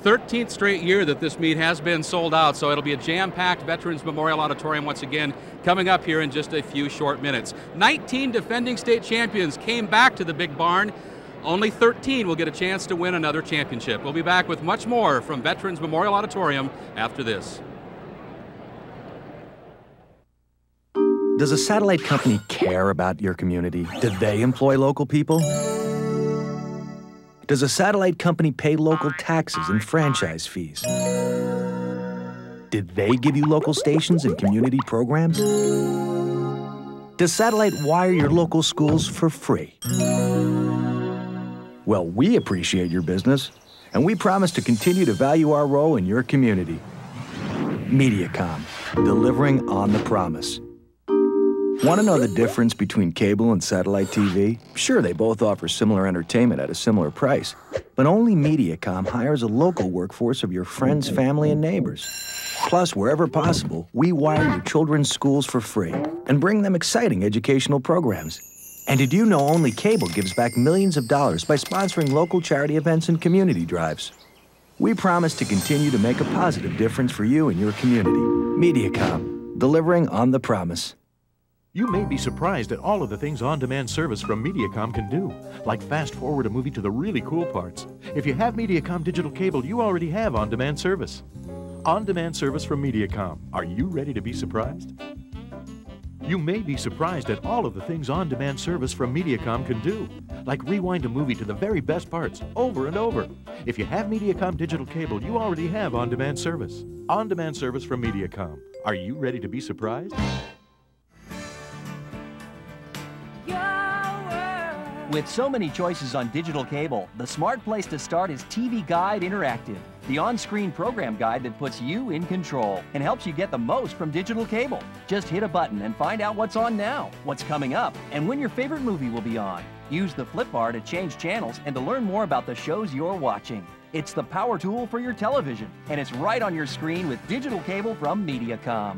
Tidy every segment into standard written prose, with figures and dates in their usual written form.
13th straight year that this meet has been sold out, so it'll be a jam-packed Veterans Memorial Auditorium once again coming up here in just a few short minutes. 19 defending state champions came back to the big barn. Only 13 will get a chance to win another championship. We'll be back with much more from Veterans Memorial Auditorium after this. Does a satellite company care about your community? Do they employ local people? Does a satellite company pay local taxes and franchise fees? Did they give you local stations and community programs? Does satellite wire your local schools for free? Well, we appreciate your business, and we promise to continue to value our role in your community. Mediacom, delivering on the promise. Want to know the difference between cable and satellite TV? Sure, they both offer similar entertainment at a similar price, but only Mediacom hires a local workforce of your friends, family, and neighbors. Plus, wherever possible, we wire your children's schools for free and bring them exciting educational programs. And did you know only cable gives back millions of dollars by sponsoring local charity events and community drives? We promise to continue to make a positive difference for you and your community. Mediacom, delivering on the promise. You may be surprised at all of the things on-demand service from Mediacom can do, like fast-forward a movie to the really cool parts. If you have Mediacom digital cable, you already have on-demand service. On-demand service from Mediacom. Are you ready to be surprised? You may be surprised at all of the things on-demand service from Mediacom can do, like rewind a movie to the very best parts over and over. If you have Mediacom digital cable, you already have on-demand service. On-demand service from Mediacom. Are you ready to be surprised? With so many choices on digital cable, the smart place to start is TV Guide Interactive, the on-screen program guide that puts you in control and helps you get the most from digital cable. Just hit a button and find out what's on now, what's coming up, and when your favorite movie will be on. Use the flip bar to change channels and to learn more about the shows you're watching. It's the power tool for your television, and it's right on your screen with digital cable from Mediacom.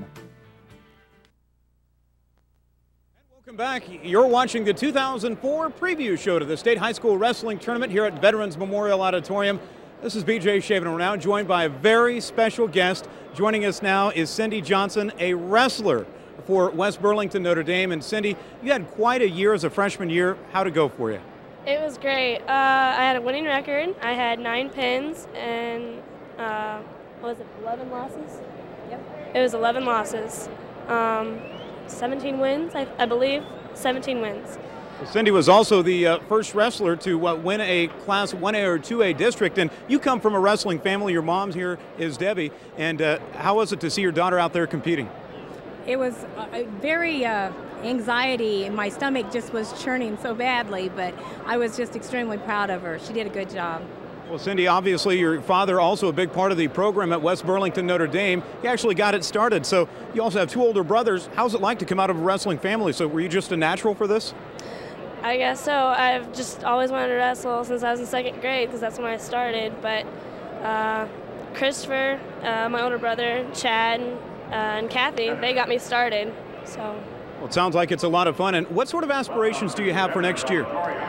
Welcome back. You're watching the 2004 preview show to the State High School Wrestling Tournament here at Veterans Memorial Auditorium. This is BJ Shaven, and we're now joined by a very special guest. Joining us now is Cindy Johnson, a wrestler for West Burlington Notre Dame. And Cindy, you had quite a year as a freshman year. How'd it go for you? It was great. I had a winning record. I had 9 pins and, what was it, 11 losses? Yep. It was 11 losses. 17 wins, I believe. 17 wins. Well, Cindy was also the first wrestler to win a Class 1A or 2A district, and you come from a wrestling family. Your mom here is Debbie, and how was it to see your daughter out there competing? It was very anxiety. My stomach just was churning so badly, but I was just extremely proud of her. She did a good job. Well, Cindy, obviously your father also a big part of the program at West Burlington Notre Dame. He actually got it started, so you also have 2 older brothers. How's it like to come out of a wrestling family? So were you just a natural for this? I guess so. I've just always wanted to wrestle since I was in 2nd grade because that's when I started. But Christopher, my older brother, Chad, and Kathy, they got me started. So. Well, it sounds like it's a lot of fun. And what sort of aspirations do you have for next year?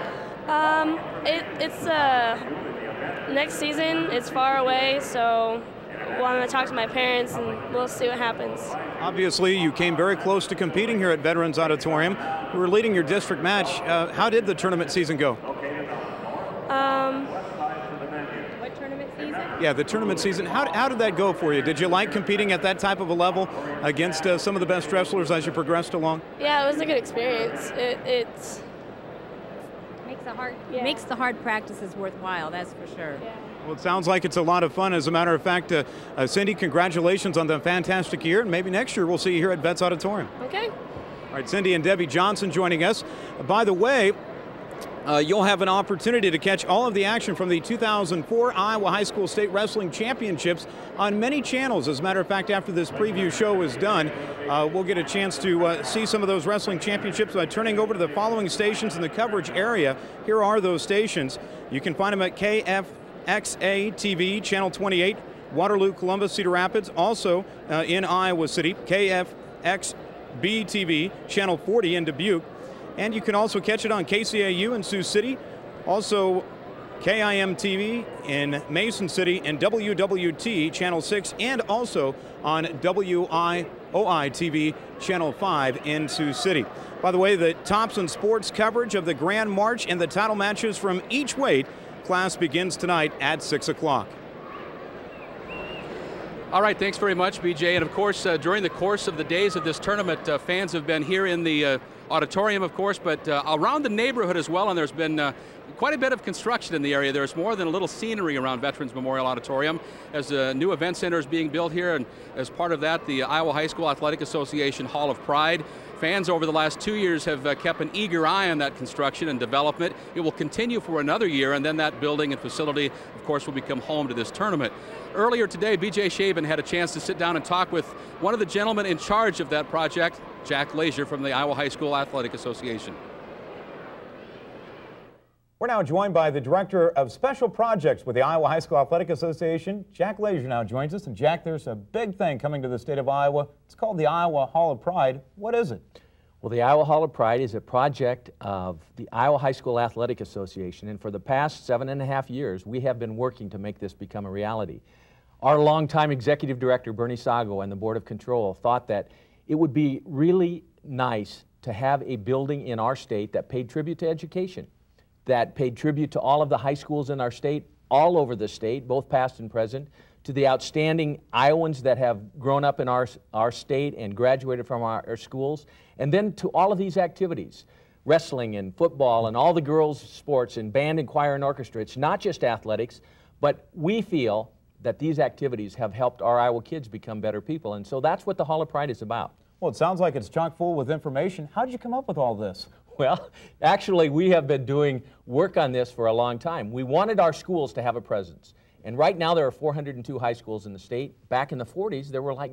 It's next season. It's far away, so I'm going to talk to my parents and we'll see what happens. Obviously, you came very close to competing here at Veterans Auditorium. You were leading your district match. How did the tournament season go? What tournament season? Yeah, the tournament season. How did that go for you? Did you like competing at that type of a level against some of the best wrestlers as you progressed along? Yeah, it was a good experience. It's makes the hard practices worthwhile, that's for sure. Yeah. Well, it sounds like it's a lot of fun. As a matter of fact, Cindy, congratulations on the fantastic year, and maybe next year we'll see you here at Vets Auditorium. Okay. All right, Cindy and Debbie Johnson joining us. By the way, you'll have an opportunity to catch all of the action from the 2004 Iowa High School State Wrestling Championships on many channels. As a matter of fact, after this preview show is done, we'll get a chance to see some of those wrestling championships by turning over to the following stations in the coverage area. Here are those stations. You can find them at KFXA TV, Channel 28, Waterloo, Columbus, Cedar Rapids. Also in Iowa City, KFXB TV, Channel 40 in Dubuque. And you can also catch it on KCAU in Sioux City. Also KIM-TV in Mason City and WWT Channel 6, and also on WIOI-TV Channel 5 in Sioux City. By the way, the Thompson Sports coverage of the Grand March and the title matches from each weight class begins tonight at 6 o'clock. All right, thanks very much, BJ. And of course, during the course of the days of this tournament, fans have been here in the auditorium, of course, but around the neighborhood as well, and there's been quite a bit of construction in the area. There's more than a little scenery around Veterans Memorial Auditorium as a new event center is being built here, and as part of that, the Iowa High School Athletic Association Hall of Pride. Fans over the last 2 years have kept an eager eye on that construction and development. It will continue for another year, and then that building and facility, of course, will become home to this tournament. Earlier today, BJ Shaban had a chance to sit down and talk with one of the gentlemen in charge of that project, Jack Lazier from the Iowa High School Athletic Association. We're now joined by the Director of Special Projects with the Iowa High School Athletic Association. Jack Lazier now joins us. And Jack, there's a big thing coming to the state of Iowa. It's called the Iowa Hall of Pride. What is it? Well, the Iowa Hall of Pride is a project of the Iowa High School Athletic Association, and for the past 7.5 years, we have been working to make this become a reality. Our longtime Executive Director, Bernie Sago, and the Board of Control thought that it would be really nice to have a building in our state that paid tribute to education, that paid tribute to all of the high schools in our state, all over the state, both past and present, to the outstanding Iowans that have grown up in our state and graduated from our schools, and then to all of these activities, wrestling and football and all the girls' sports and band and choir and orchestra. It's not just athletics, but we feel that these activities have helped our Iowa kids become better people, and so that's what the Hall of Pride is about. Well, it sounds like it's chock full with information. How did you come up with all this? Well, actually, we have been doing work on this for a long time. We wanted our schools to have a presence. And right now there are 402 high schools in the state. Back in the 40s, there were like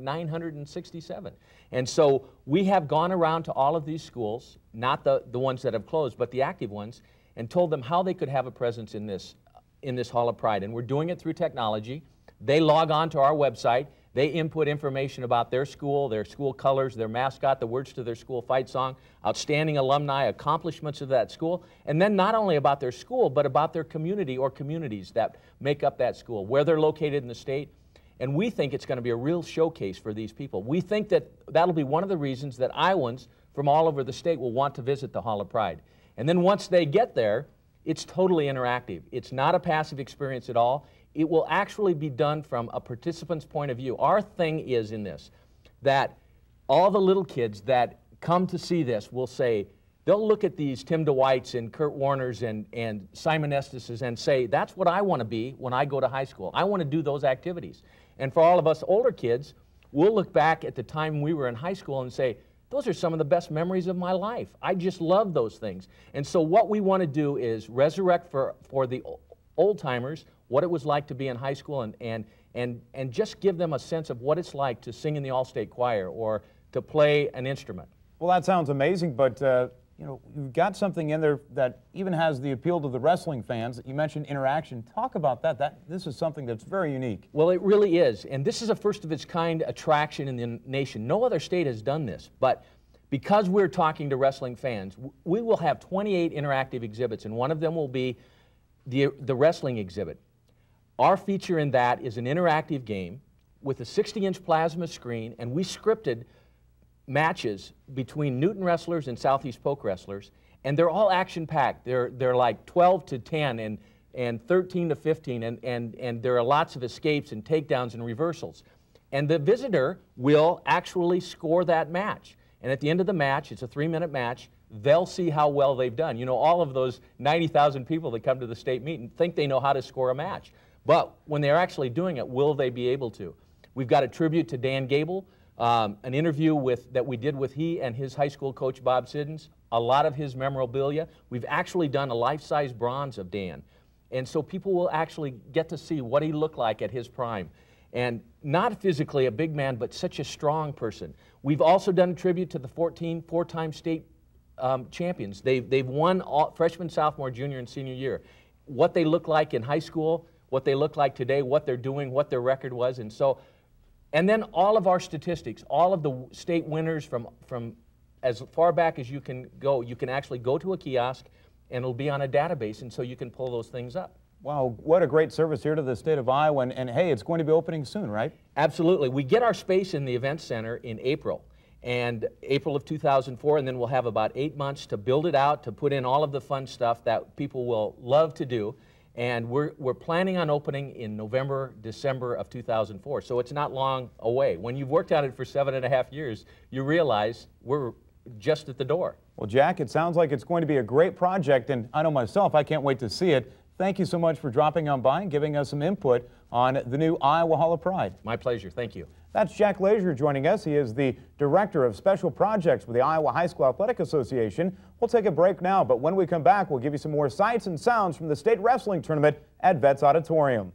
967. And so we have gone around to all of these schools, not the ones that have closed, but the active ones, and told them how they could have a presence in this Hall of Pride. And we're doing it through technology. They log on to our website. They input information about their school colors, their mascot, the words to their school fight song, outstanding alumni, accomplishments of that school, and then not only about their school, but about their community or communities that make up that school, where they're located in the state. And we think it's going to be a real showcase for these people. We think that that'll be one of the reasons that Iowans from all over the state will want to visit the Hall of Pride. And then once they get there, it's totally interactive. It's not a passive experience at all. It will actually be done from a participant's point of view. Our thing is in this, that all the little kids that come to see this will say, they'll look at these Tim DeWites and Kurt Warners and Simon Estes and say, that's what I want to be when I go to high school. I want to do those activities. And for all of us older kids, we'll look back at the time we were in high school and say, those are some of the best memories of my life. I just love those things. And so what we want to do is resurrect for the old-timers what it was like to be in high school and just give them a sense of what it's like to sing in the all-state choir or to play an instrument. Well, that sounds amazing, but you know, you've got something in there that even has the appeal to the wrestling fans. You mentioned interaction. Talk about that. This is something that's very unique. Well, it really is, and this is a first-of-its-kind attraction in the nation. No other state has done this, but because we're talking to wrestling fans, we will have 28 interactive exhibits, and one of them will be the wrestling exhibit. Our feature in that is an interactive game with a 60-inch plasma screen, and we scripted matches between Newton wrestlers and Southeast Polk wrestlers, and they're all action-packed. They're like 12 to 10 and 13 to 15, and there are lots of escapes and takedowns and reversals. And the visitor will actually score that match. And at the end of the match, it's a 3-minute match, they'll see how well they've done. You know, all of those 90,000 people that come to the state meet and think they know how to score a match. But when they're actually doing it, will they be able to? We've got a tribute to Dan Gable, an interview that we did with he and his high school coach, Bob Siddons, a lot of his memorabilia. We've actually done a life-size bronze of Dan. And so people will actually get to see what he looked like at his prime. And not physically a big man, but such a strong person. We've also done a tribute to the 14 four-time state champions. They've won all, freshman, sophomore, junior, and senior year. What they look like in high school, what they look like today, what they're doing, what their record was, and then all of our statistics, all of the state winners from as far back as you can go. You can actually go to a kiosk and it'll be on a database, and so you can pull those things up. Wow, what a great service here to the state of Iowa, and hey, it's going to be opening soon, right? Absolutely. We get our space in the event center in April of 2004, and then we'll have about 8 months to build it out, to put in all of the fun stuff that people will love to do. And we're planning on opening in November, December of 2004, so it's not long away. When you've worked on it for 7.5 years, you realize we're just at the door. Well, Jack, it sounds like it's going to be a great project, and I know myself, I can't wait to see it. Thank you so much for dropping on by and giving us some input on the new Iowa Hall of Pride. My pleasure. Thank you. That's Jack Leisure joining us. He is the Director of Special Projects with the Iowa High School Athletic Association. We'll take a break now, but when we come back, we'll give you some more sights and sounds from the state wrestling tournament at Vets Auditorium.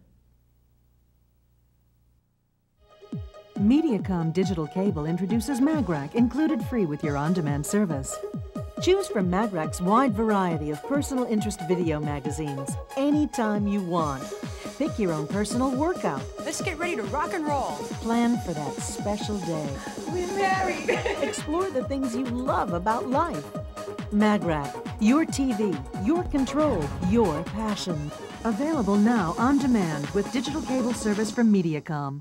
Mediacom Digital Cable introduces MagRack, included free with your on-demand service. Choose from MagRack's wide variety of personal interest video magazines anytime you want. Pick your own personal workout. Let's get ready to rock and roll. Plan for that special day. We're married. Explore the things you love about life. MagRack, your TV, your control, your passion. Available now on demand with digital cable service from Mediacom.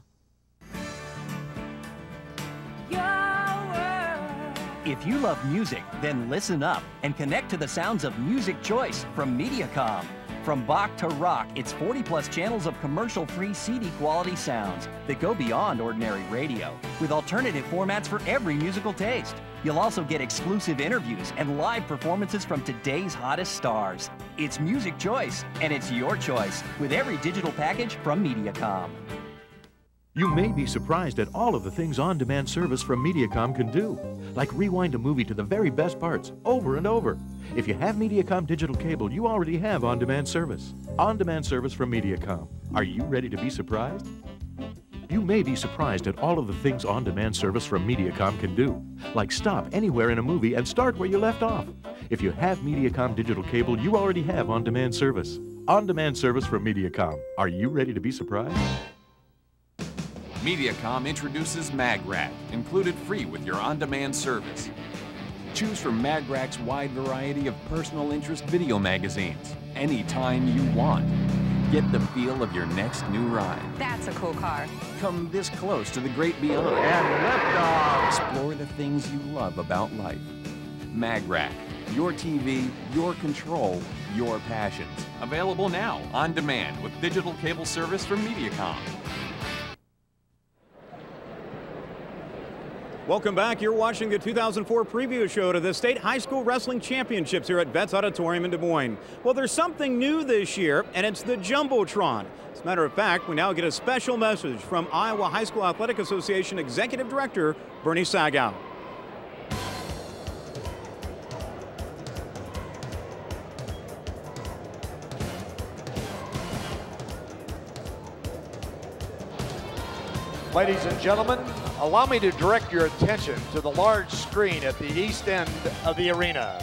If you love music, then listen up and connect to the sounds of Music Choice from Mediacom. From Bach to rock, it's 40+ channels of commercial-free CD quality sounds that go beyond ordinary radio, with alternative formats for every musical taste. You'll also get exclusive interviews and live performances from today's hottest stars. It's Music Choice, and it's your choice, with every digital package from Mediacom. You may be surprised at all of the things on-demand service from Mediacom can do, like rewind a movie to the very best parts over and over. If you have Mediacom digital cable, you already have on-demand service. On-demand service from Mediacom. Are you ready to be surprised? You may be surprised at all of the things on-demand service from Mediacom can do, like stop anywhere in a movie and start where you left off. If you have Mediacom digital cable, you already have on-demand service. On-demand service from Mediacom. Are you ready to be surprised? Mediacom introduces MagRack, included free with your on-demand service. Choose from MagRack's wide variety of personal interest video magazines, anytime you want. Get the feel of your next new ride. That's a cool car. Come this close to the great beyond. And liftoff! Explore the things you love about life. MagRack, your TV, your control, your passions. Available now, on demand, with digital cable service from Mediacom. Welcome back. You're watching the 2004 preview show to the State High School Wrestling Championships here at Vets Auditorium in Des Moines. Well, there's something new this year, and it's the Jumbotron. As a matter of fact, we now get a special message from Iowa High School Athletic Association Executive Director Bernie Sagow. Ladies and gentlemen, allow me to direct your attention to the large screen at the east end of the arena.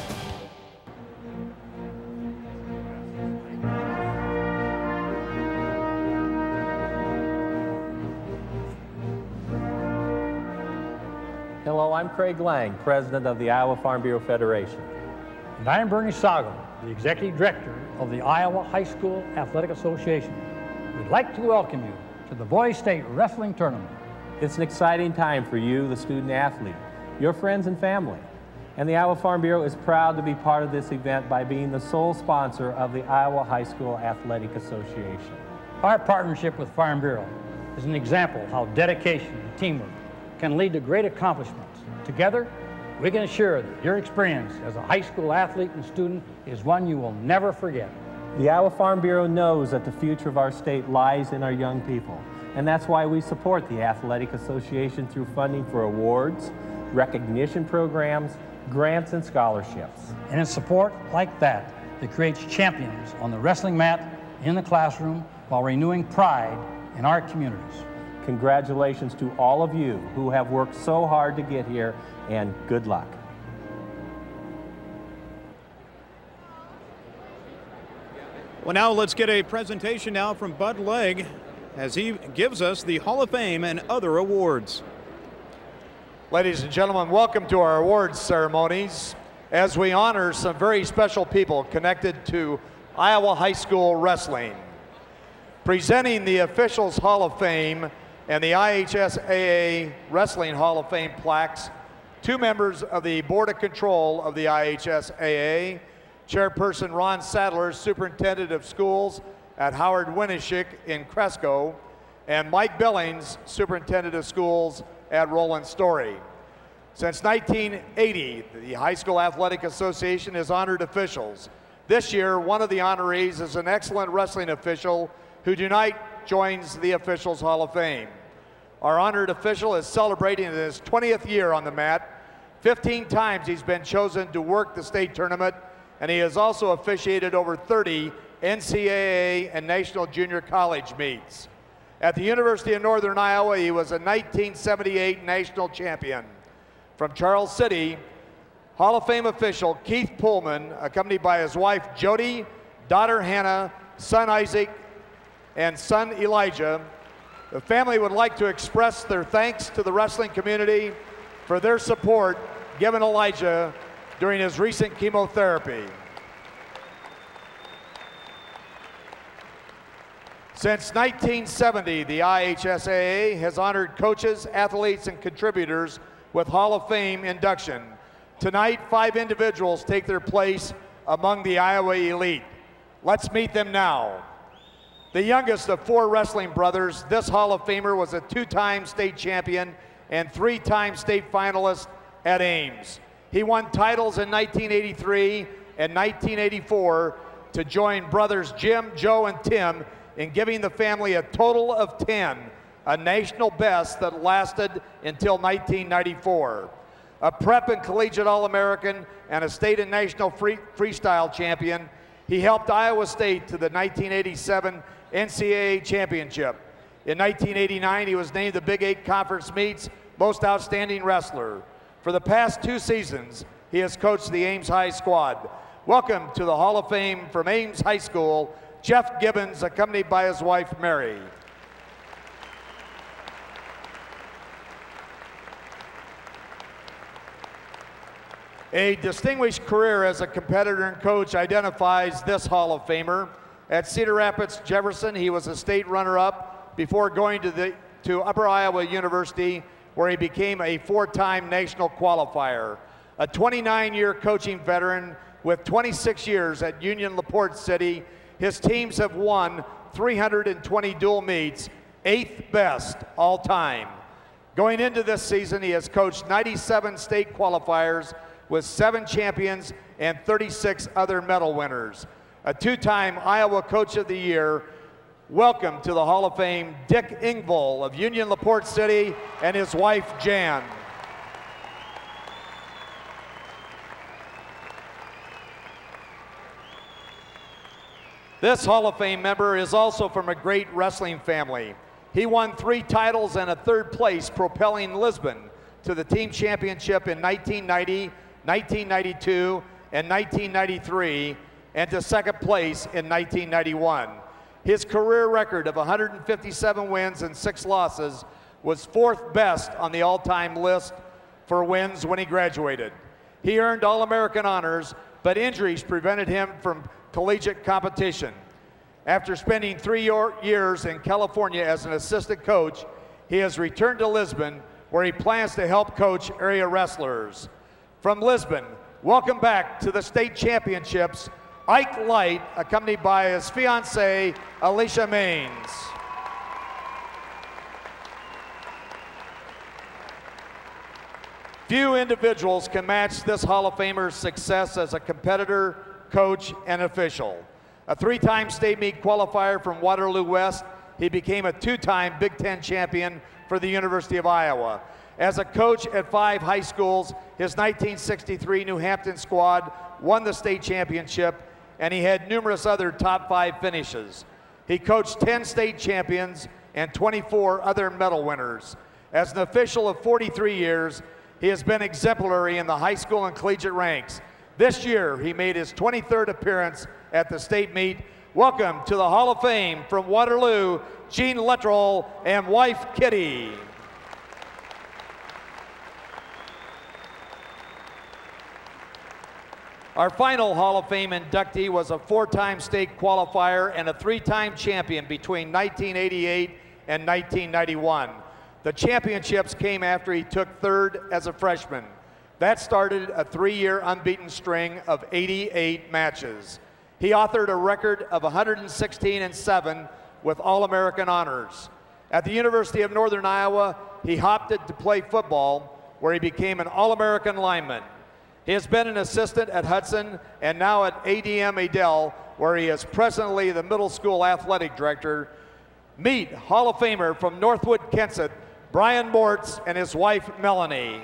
Hello, I'm Craig Lang, President of the Iowa Farm Bureau Federation. And I'm Bernie Sagow, the Executive Director of the Iowa High School Athletic Association. We'd like to welcome you to the Boys State Wrestling Tournament. It's an exciting time for you, the student athlete, your friends and family. And the Iowa Farm Bureau is proud to be part of this event by being the sole sponsor of the Iowa High School Athletic Association. Our partnership with Farm Bureau is an example of how dedication and teamwork can lead to great accomplishments. Together, we can assure that your experience as a high school athlete and student is one you will never forget. The Iowa Farm Bureau knows that the future of our state lies in our young people, and that's why we support the Athletic Association through funding for awards, recognition programs, grants, and scholarships. And it's support like that that creates champions on the wrestling mat, in the classroom, while renewing pride in our communities. Congratulations to all of you who have worked so hard to get here, and good luck. Well, now let's get a presentation now from Bud Legg as he gives us the Hall of Fame and other awards. Ladies and gentlemen, welcome to our awards ceremonies as we honor some very special people connected to Iowa High School Wrestling. Presenting the Officials Hall of Fame and the IHSAA Wrestling Hall of Fame plaques, 2 members of the Board of Control of the IHSAA, Chairperson Ron Sadler, Superintendent of Schools at Howard Winishik in Cresco, and Mike Billings, Superintendent of Schools at Roland Story. Since 1980, the High School Athletic Association has honored officials. This year, one of the honorees is an excellent wrestling official who tonight joins the Officials Hall of Fame. Our honored official is celebrating his 20th year on the mat. 15 times he's been chosen to work the state tournament, and he has also officiated over 30 NCAA and National Junior College meets. At the University of Northern Iowa, he was a 1978 national champion. From Charles City, Hall of Fame official Keith Pullman, accompanied by his wife Jody, daughter Hannah, son Isaac, and son Elijah. The family would like to express their thanks to the wrestling community for their support given Elijah during his recent chemotherapy. Since 1970, the IHSAA has honored coaches, athletes, and contributors with Hall of Fame induction. Tonight, 5 individuals take their place among the Iowa elite. Let's meet them now. The youngest of 4 wrestling brothers, this Hall of Famer was a 2-time state champion and 3-time state finalist at Ames. He won titles in 1983 and 1984 to join brothers Jim, Joe, and Tim in giving the family a total of 10, a national best that lasted until 1994. A prep and collegiate All-American and a state and national freestyle champion, he helped Iowa State to the 1987 NCAA championship. In 1989, he was named the Big 8 Conference Meets Most Outstanding Wrestler. For the past 2 seasons, he has coached the Ames High squad. Welcome to the Hall of Fame from Ames High School, Jeff Gibbons, accompanied by his wife, Mary. A distinguished career as a competitor and coach identifies this Hall of Famer. At Cedar Rapids Jefferson, he was a state runner-up before going to Upper Iowa University, where he became a 4-time national qualifier. A 29-year coaching veteran with 26 years at Union LaPorte City, his teams have won 320 dual meets, 8th best all time. Going into this season, he has coached 97 state qualifiers with 7 champions and 36 other medal winners. A 2-time Iowa Coach of the Year. Welcome to the Hall of Fame, Dick Ingvall of Union LaPorte City and his wife, Jan. This Hall of Fame member is also from a great wrestling family. He won 3 titles and a 3rd place, propelling Lisbon to the team championship in 1990, 1992, and 1993, and to 2nd place in 1991. His career record of 157 wins and 6 losses was 4th best on the all-time list for wins when he graduated. He earned All-American honors, but injuries prevented him from collegiate competition. After spending 3 years in California as an assistant coach, he has returned to Lisbon, where he plans to help coach area wrestlers. From Lisbon, welcome back to the state championships, Ike Light, accompanied by his fiancée, Alicia Maines. Few individuals can match this Hall of Famer's success as a competitor, coach, and official. A 3-time state meet qualifier from Waterloo West, he became a 2-time Big Ten champion for the University of Iowa. As a coach at 5 high schools, his 1963 New Hampton squad won the state championship, and he had numerous other top 5 finishes. He coached 10 state champions and 24 other medal winners. As an official of 43 years, he has been exemplary in the high school and collegiate ranks. This year, he made his 23rd appearance at the state meet. Welcome to the Hall of Fame from Waterloo, Gene Lettrell and wife Kitty. Our final Hall of Fame inductee was a 4-time state qualifier and a 3-time champion between 1988 and 1991. The championships came after he took 3rd as a freshman. That started a 3-year unbeaten string of 88 matches. He authored a record of 116-7 with All-American honors. At the University of Northern Iowa, he opted to play football, where he became an All-American lineman. He has been an assistant at Hudson and now at ADM Adel, where he is presently the middle school athletic director. Meet Hall of Famer from Northwood, Kensett, Brian Mortz, and his wife, Melanie.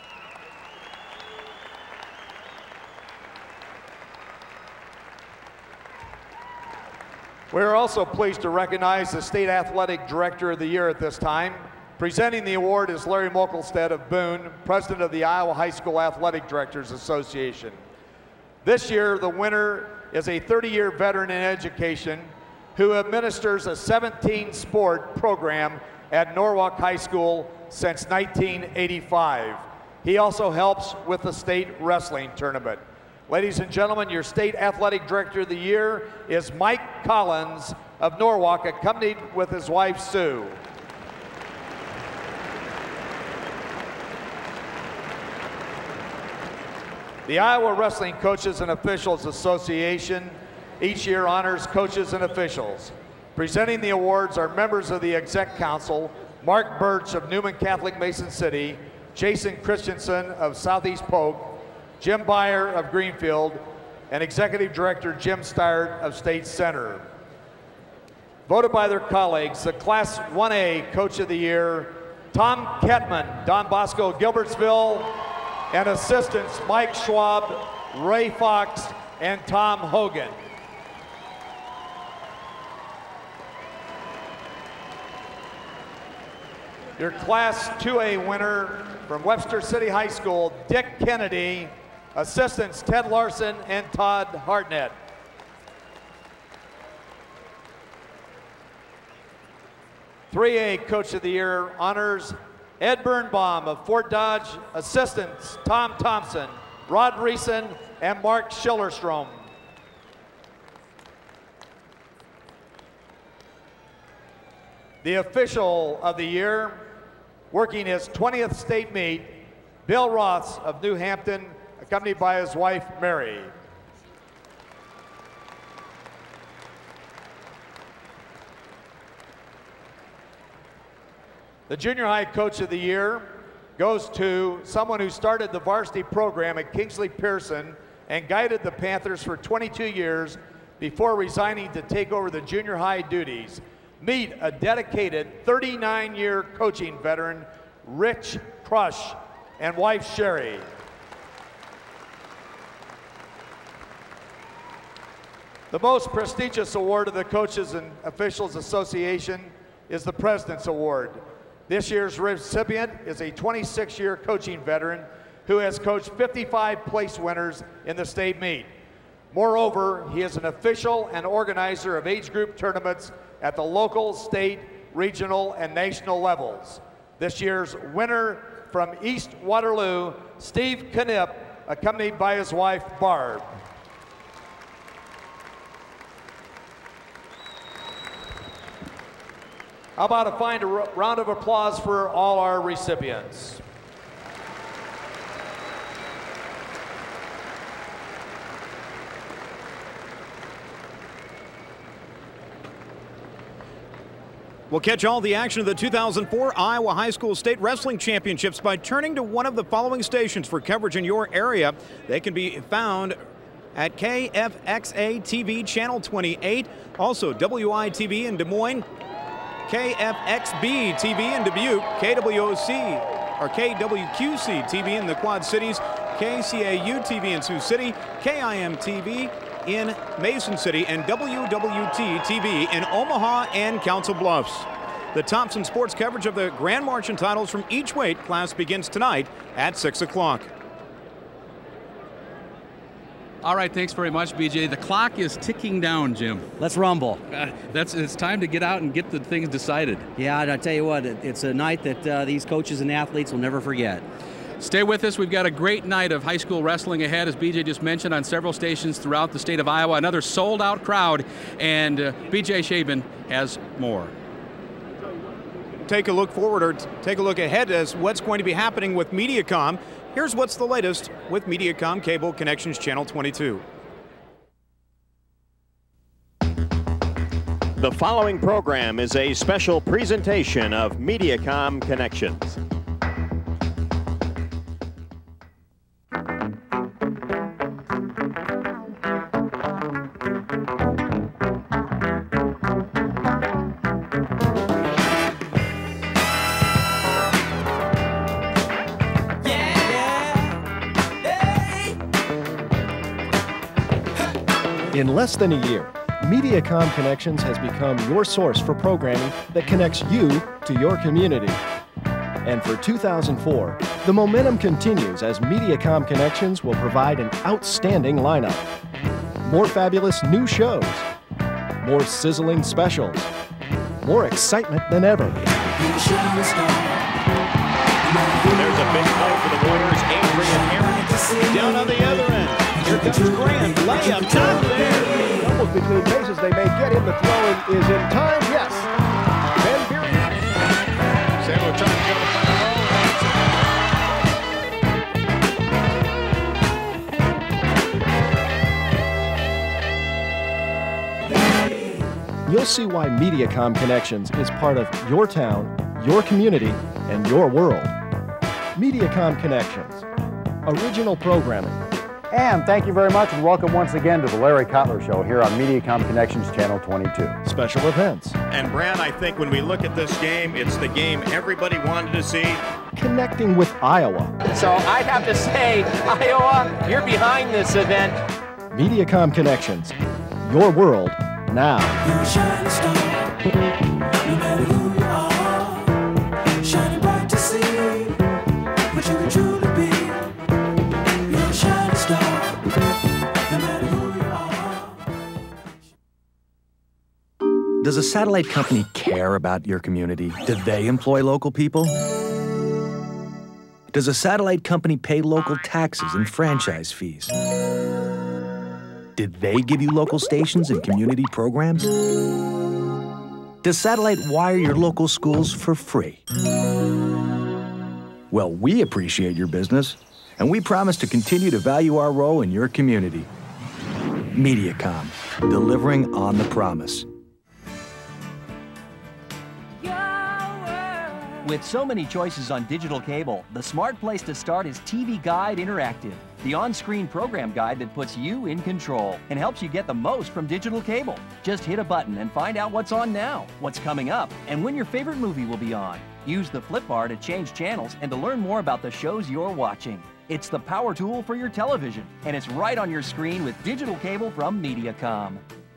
We are also pleased to recognize the State Athletic Director of the Year at this time. Presenting the award is Larry Mokelstead of Boone, President of the Iowa High School Athletic Directors Association. This year, the winner is a 30-year veteran in education who administers a 17-sport program at Norwalk High School since 1985. He also helps with the state wrestling tournament. Ladies and gentlemen, your State Athletic Director of the Year is Mike Collins of Norwalk, accompanied with his wife, Sue. The Iowa Wrestling Coaches and Officials Association each year honors coaches and officials. Presenting the awards are members of the Exec Council, Mark Birch of Newman Catholic Mason City, Jason Christensen of Southeast Polk, Jim Byer of Greenfield, and Executive Director Jim Steyert of State Center. Voted by their colleagues, the Class 1A Coach of the Year, Tom Ketman, Don Bosco, Gilbertsville, and assistants Mike Schwab, Ray Fox, and Tom Hogan. Your Class 2A winner from Webster City High School, Dick Kennedy, assistants Ted Larson and Todd Hartnett. "3A Coach of the Year honors Ed Birnbaum of Fort Dodge, assistants Tom Thompson, Rod Reeson, and Mark Schillerstrom. The Official of the Year, working his 20th state meet, Bill Roths of New Hampton, accompanied by his wife, Mary. The Junior High Coach of the Year goes to someone who started the varsity program at Kingsley Pearson and guided the Panthers for 22 years before resigning to take over the junior high duties. Meet a dedicated 39-year coaching veteran, Rich Crush, and wife, Sherry. The most prestigious award of the Coaches and Officials Association is the President's Award. This year's recipient is a 26-year coaching veteran who has coached 55 place winners in the state meet. Moreover, he is an official and organizer of age group tournaments at the local, state, regional, and national levels. This year's winner from East Waterloo, Steve Knipp, accompanied by his wife, Barb. How about a fine round of applause for all our recipients? We'll catch all the action of the 2004 Iowa High School State Wrestling Championships by turning to one of the following stations for coverage in your area. They can be found at KFXA TV Channel 28, also WITV in Des Moines, KFXB TV in Dubuque, KWQC TV in the Quad Cities, KCAU TV in Sioux City, KIM TV in Mason City, and WWT TV in Omaha and Council Bluffs. The Thompson Sports coverage of the Grand March and titles from each weight class begins tonight at 6 o'clock. All right, thanks very much, BJ. The clock is ticking down, Jim. Let's rumble. It's time to get out and get the things decided. Yeah, and I tell you what, it's a night that these coaches and athletes will never forget. Stay with us. We've got a great night of high school wrestling ahead, as BJ just mentioned, on several stations throughout the state of Iowa. Another sold-out crowd, and BJ Shaban has more. Take a look forward, or take a look ahead as what's going to be happening with Mediacom. Here's what's the latest with Mediacom Cable Connections Channel 22. The following program is a special presentation of Mediacom Connections. In less than a year, Mediacom Connections has become your source for programming that connects you to your community. And for 2004, the momentum continues as Mediacom Connections will provide an outstanding lineup. More fabulous new shows, more sizzling specials, more excitement than ever. There's a big play for the Warriors. Adrian Aaron down on the other end. Here comes Grant, layup, top there. Almost between bases, they may get him. The throw is in time, yes. Ben Beery. Samuel trying to go to the You'll see why Mediacom Connections is part of your town, your community, and your world. Mediacom Connections. Original programming. And thank you very much, and welcome once again to the Larry Kotler Show here on Mediacom Connections Channel 22. Special events. And Brad, I think when we look at this game, it's the game everybody wanted to see. Connecting with Iowa. So I'd have to say, Iowa, you're behind this event. Mediacom Connections. Your world now. You're a shining star, no matter who you are, shining bright to see what you can truly be. You're a shining star, no matter who you are. Does a satellite company care about your community? Do they employ local people? Does a satellite company pay local taxes and franchise fees? Did they give you local stations and community programs? Does satellite wire your local schools for free? Well, we appreciate your business, and we promise to continue to value our role in your community. Mediacom, delivering on the promise. With so many choices on digital cable, the smart place to start is TV Guide Interactive, the on-screen program guide that puts you in control and helps you get the most from digital cable. Just hit a button and find out what's on now, what's coming up, and when your favorite movie will be on. Use the flip bar to change channels and to learn more about the shows you're watching. It's the power tool for your television, and it's right on your screen with digital cable from Mediacom.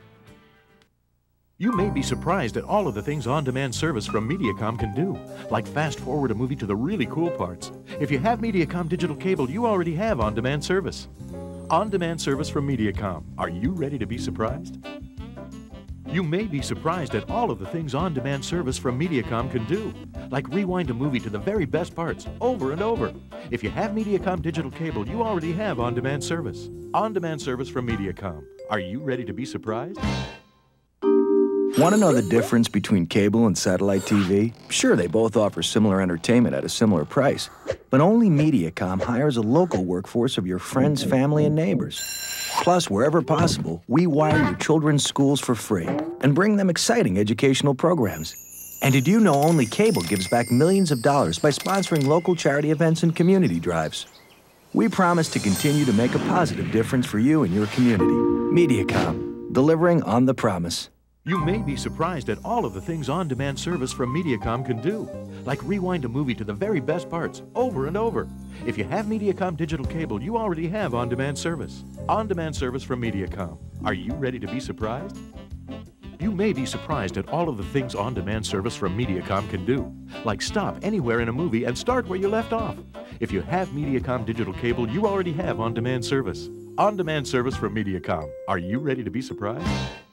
You may be surprised at all of the things on-demand service from Mediacom can do, like fast-forward a movie to the really cool parts. If you have Mediacom digital cable, you already have on-demand service. On-demand service from Mediacom. Are you ready to be surprised? You may be surprised at all of the things on-demand service from Mediacom can do, like rewind a movie to the very best parts over and over. If you have Mediacom digital cable, you already have on-demand service. On-demand service from Mediacom. Are you ready to be surprised? Want to know the difference between cable and satellite TV? Sure, they both offer similar entertainment at a similar price, but only Mediacom hires a local workforce of your friends, family, and neighbors. Plus, wherever possible, we wire your children's schools for free and bring them exciting educational programs. And did you know only cable gives back millions of dollars by sponsoring local charity events and community drives? We promise to continue to make a positive difference for you and your community. Mediacom, delivering on the promise. You may be surprised at all of the things on-demand service from Mediacom can do, like rewind a movie to the very best parts over and over. If you have Mediacom digital cable, you already have on-demand service. On-demand service from Mediacom. Are you ready to be surprised? You may be surprised at all of the things on-demand service from Mediacom can do, like stop anywhere in a movie and start where you left off. If you have Mediacom digital cable, you already have on-demand service. On-demand service from Mediacom. Are you ready to be surprised?